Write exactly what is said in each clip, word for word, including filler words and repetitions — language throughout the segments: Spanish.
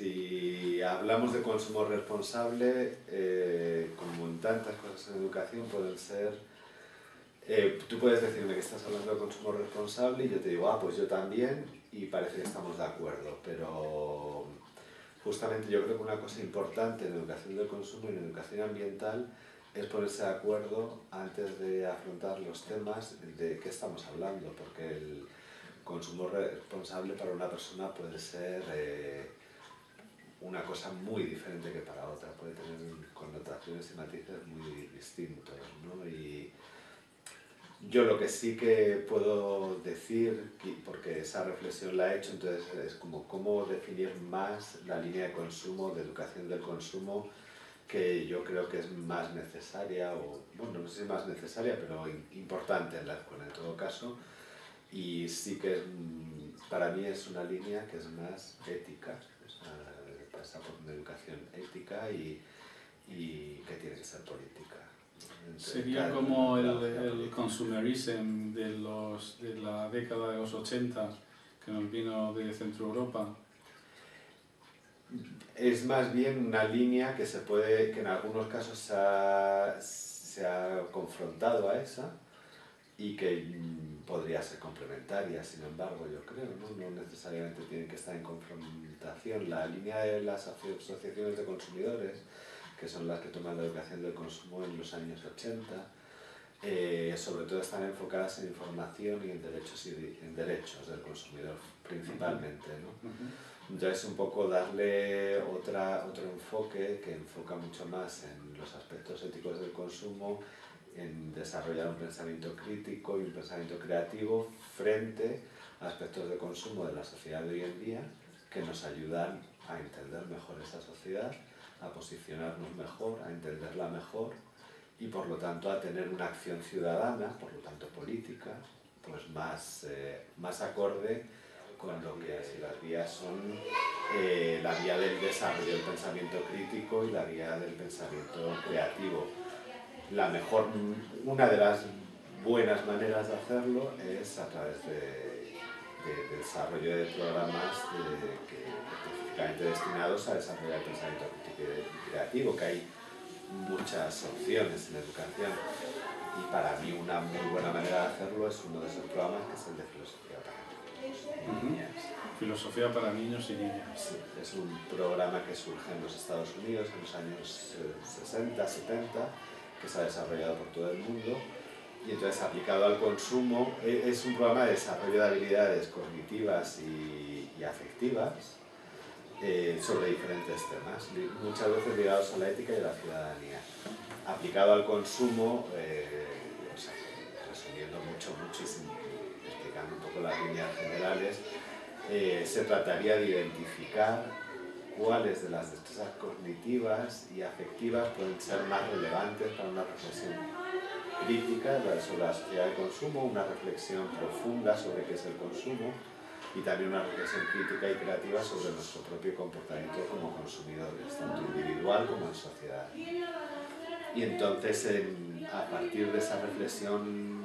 si hablamos de consumo responsable, eh, como en tantas cosas en educación, pueden ser... Eh, tú puedes decirme que estás hablando de consumo responsable y yo te digo, ah, pues yo también, y parece que estamos de acuerdo, pero justamente yo creo que una cosa importante en educación del consumo y en educación ambiental es ponerse de acuerdo antes de afrontar los temas de qué estamos hablando, porque el consumo responsable para una persona puede ser eh, una cosa muy diferente que para otra, puede tener connotaciones y matices muy distintos, ¿no? Y yo lo que sí que puedo decir, porque esa reflexión la he hecho, entonces es como cómo definir más la línea de consumo, de educación del consumo, que yo creo que es más necesaria, o bueno, no sé si más necesaria, pero importante en la escuela en todo caso, y sí que es, para mí es una línea que es más ética, o sea, pasa por una educación ética y, y que tiene que ser política. Sería como el, el consumerism de, los, de la década de los ochenta que nos vino de Centro Europa. Es más bien una línea que se puede, que en algunos casos se ha, se ha confrontado a esa y que mm, podría ser complementaria, sin embargo, yo creo, ¿no? No necesariamente tienen que estar en confrontación. La línea de las asociaciones de consumidores, que son las que toman la educación del consumo en los años ochenta, eh, sobre todo están enfocadas en información y en derechos, y en derechos del consumidor, principalmente, ¿no? Entonces, un poco darle otra, otro enfoque que enfoca mucho más en los aspectos éticos del consumo, en desarrollar un pensamiento crítico y un pensamiento creativo frente a aspectos de consumo de la sociedad de hoy en día que nos ayudan a entender mejor esa sociedad, a posicionarnos mejor, a entenderla mejor y por lo tanto a tener una acción ciudadana, por lo tanto política, pues más, eh, más acorde con lo que así las vías son eh, la vía del desarrollo del pensamiento crítico y la vía del pensamiento creativo. La mejor, una de las buenas maneras de hacerlo es a través de, de, de desarrollo de programas de, que, específicamente destinados a desarrollar el pensamiento crítico y creativo, que hay muchas opciones en educación y para mí una muy buena manera de hacerlo es uno de esos programas que es el de filosofía para niñas. Uh-huh. Filosofía para niños y niñas. Sí, es un programa que surge en los Estados Unidos en los años sesenta, setenta, que se ha desarrollado por todo el mundo y entonces aplicado al consumo es un programa de desarrollo de habilidades cognitivas y, y afectivas eh, sobre diferentes temas, muchas veces ligados a la ética y a la ciudadanía. Aplicado al consumo, eh, o sea, resumiendo mucho, muchísimo, explicando un poco las líneas generales, eh, se trataría de identificar cuáles de las destrezas cognitivas y afectivas pueden ser más relevantes para una reflexión crítica sobre la sociedad de consumo, una reflexión profunda sobre qué es el consumo y también una reflexión crítica y creativa sobre nuestro propio comportamiento como consumidores, tanto individual como en sociedad. Y entonces, en, a partir de esa reflexión,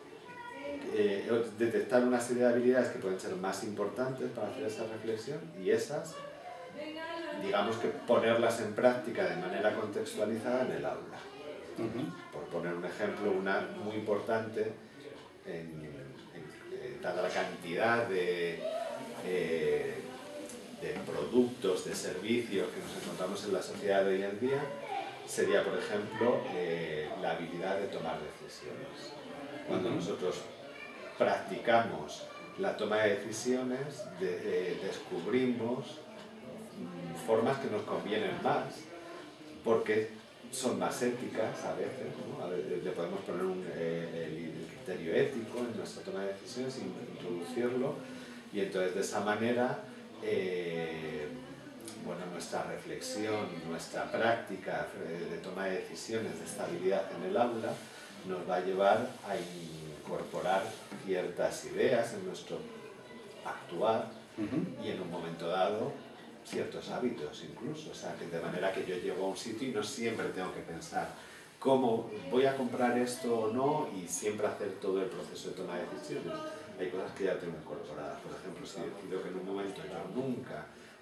eh, detectar una serie de habilidades que pueden ser más importantes para hacer esa reflexión y esas, digamos que ponerlas en práctica de manera contextualizada en el aula. Uh-huh. Por poner un ejemplo, una muy importante, en, en, en, dada la cantidad de, eh, de productos, de servicios que nos encontramos en la sociedad de hoy en día, sería, por ejemplo, eh, la habilidad de tomar decisiones. Cuando uh-huh. nosotros practicamos la toma de decisiones, de, eh, descubrimos formas que nos convienen más, porque son más éticas a veces, ¿no? A veces le podemos poner un, eh, el criterio ético en nuestra toma de decisiones y introducirlo, y entonces de esa manera eh, bueno, nuestra reflexión, nuestra práctica de toma de decisiones, de estabilidad en el aula, nos va a llevar a incorporar ciertas ideas en nuestro actuar uh-huh. y en un momento dado ciertos hábitos incluso, o sea, que de manera que yo llego a un sitio y no siempre tengo que pensar cómo voy a comprar esto o no y siempre hacer todo el proceso de toma de decisiones. Hay cosas que ya tengo incorporadas, por ejemplo, si decido que en un momento yo nunca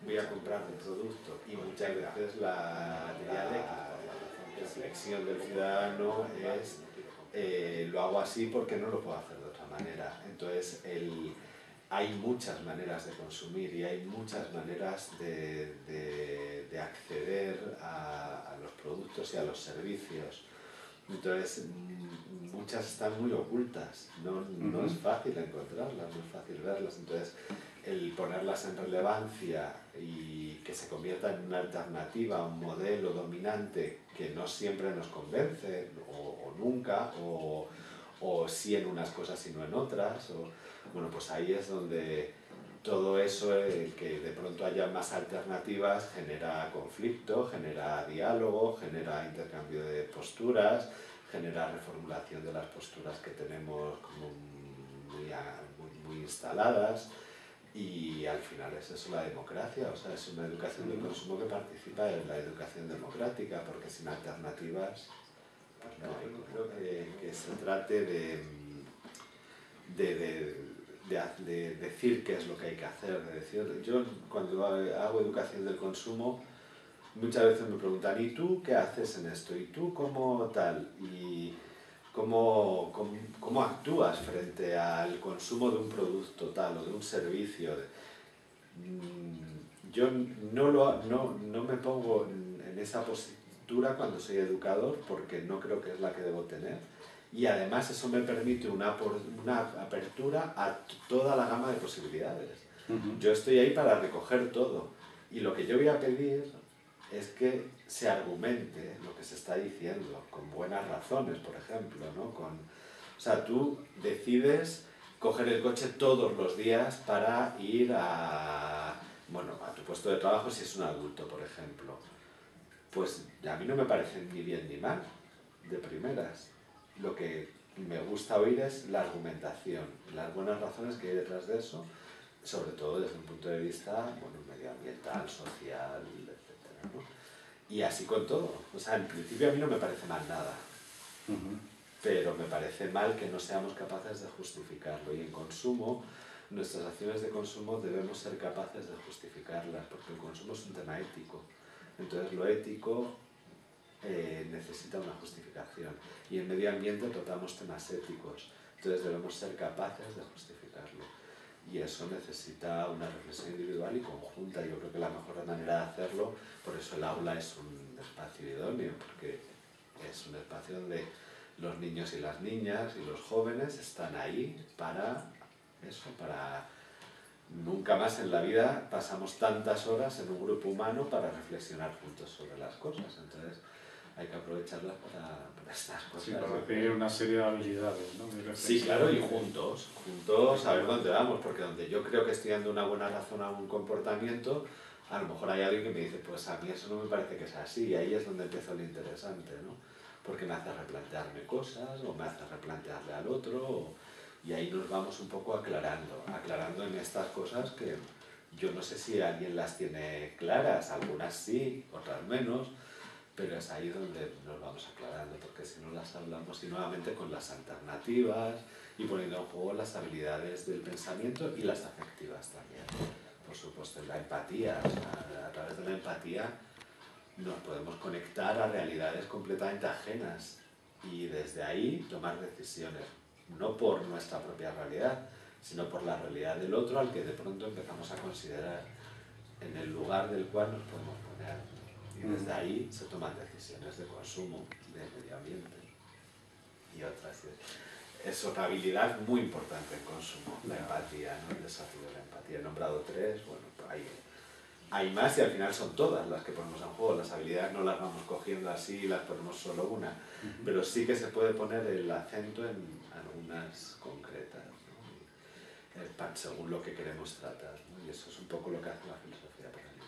voy a comprar un producto y muchas veces la dialéctica, la reflexión del ciudadano es eh, lo hago así porque no lo puedo hacer de otra manera. Entonces el, hay muchas maneras de consumir y hay muchas maneras de, de, de acceder a, a los productos y a los servicios. Entonces, muchas están muy ocultas, no, no es fácil encontrarlas, no es fácil verlas. Entonces, el ponerlas en relevancia y que se convierta en una alternativa, un modelo dominante que no siempre nos convence, o, o nunca, o, o sí en unas cosas y no en otras, o, bueno, pues ahí es donde todo eso, el que de pronto haya más alternativas, genera conflicto, genera diálogo, genera intercambio de posturas, genera reformulación de las posturas que tenemos como muy, muy, muy instaladas, y al final es eso la democracia, o sea, es una educación del consumo que participa en la educación democrática, porque sin alternativas pues no hay. Creo que, que se trate de, de, de De, de decir qué es lo que hay que hacer, de decir, yo cuando hago educación del consumo muchas veces me preguntan, ¿y tú qué haces en esto? ¿Y tú cómo tal? ¿Y cómo, cómo, cómo actúas frente al consumo de un producto tal o de un servicio? Yo no, lo, no, no me pongo en esa postura cuando soy educador porque no creo que es la que debo tener. Y además eso me permite una, una apertura a toda la gama de posibilidades. Uh-huh. Yo estoy ahí para recoger todo. Y lo que yo voy a pedir es que se argumente lo que se está diciendo, con buenas razones, por ejemplo, ¿no? Con, o sea, tú decides coger el coche todos los días para ir a, bueno, a tu puesto de trabajo si es un adulto, por ejemplo. Pues a mí no me parece ni bien ni mal, de primeras. Lo que me gusta oír es la argumentación, las buenas razones que hay detrás de eso, sobre todo desde un punto de vista, bueno, medioambiental, social, etcétera, ¿no? Y así con todo. O sea, en principio a mí no me parece mal nada, uh-huh. Pero me parece mal que no seamos capaces de justificarlo. Y en consumo, nuestras acciones de consumo debemos ser capaces de justificarlas, porque el consumo es un tema ético. Entonces lo ético Eh, necesita una justificación, y en medio ambiente tratamos temas éticos, entonces debemos ser capaces de justificarlo, y eso necesita una reflexión individual y conjunta. Yo creo que la mejor manera de hacerlo, por eso el aula es un espacio idóneo, porque es un espacio donde los niños y las niñas y los jóvenes están ahí para eso, para nunca más en la vida pasamos tantas horas en un grupo humano para reflexionar juntos sobre las cosas. Entonces hay que aprovecharlas para, para estas cosas. Sí, para recibir una serie de habilidades, ¿no? De sí, claro, y juntos, juntos a ver dónde vamos, porque donde yo creo que estoy dando una buena razón a un comportamiento, a lo mejor hay alguien que me dice, pues a mí eso no me parece que sea así, y ahí es donde empieza lo interesante, ¿no? Porque me hace replantearme cosas, o me hace replantearle al otro, o, y ahí nos vamos un poco aclarando, aclarando en estas cosas que yo no sé si alguien las tiene claras, algunas sí, otras menos, pero es ahí donde nos vamos aclarando, porque si no las hablamos, y nuevamente con las alternativas y poniendo en juego las habilidades del pensamiento y las afectivas también. Por supuesto, la empatía, o sea, a través de la empatía nos podemos conectar a realidades completamente ajenas y desde ahí tomar decisiones, no por nuestra propia realidad, sino por la realidad del otro, al que de pronto empezamos a considerar en el lugar del cual nos podemos poner. Y desde ahí se toman decisiones de consumo, de medio ambiente y otras. Es otra habilidad muy importante en consumo, la empatía, ¿no? El desarrollo de la empatía. He nombrado tres, bueno, hay, hay más y al final son todas las que ponemos en juego. Las habilidades no las vamos cogiendo así y las ponemos solo una, pero sí que se puede poner el acento en algunas concretas, ¿no? Y, eh, según lo que queremos tratar, ¿no? Y eso es un poco lo que hace la filosofía para mí.